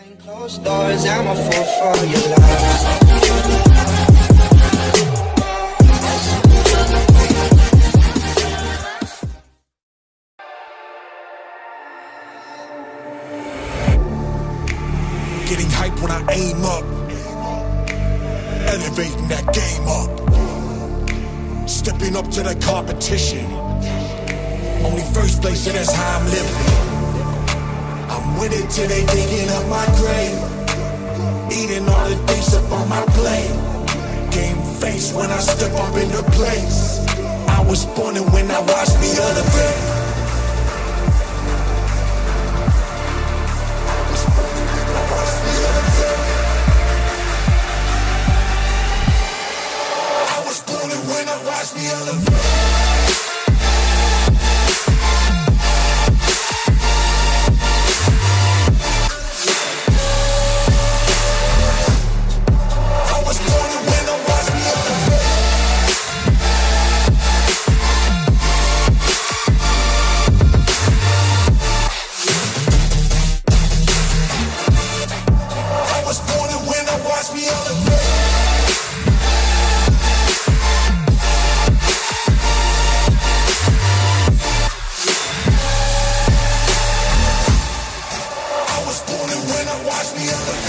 Closed doors, I'm a fool for your love. Getting hype when I aim up, elevating that game up, stepping up to the competition. Only first place, and that's how I'm living. I'm with it till they digging up my grave, eating all the things up on my plate. Game face when I step up in the place. I was born and when I watch me elevate. I was born and when I watch me elevate. When I watch me elevate.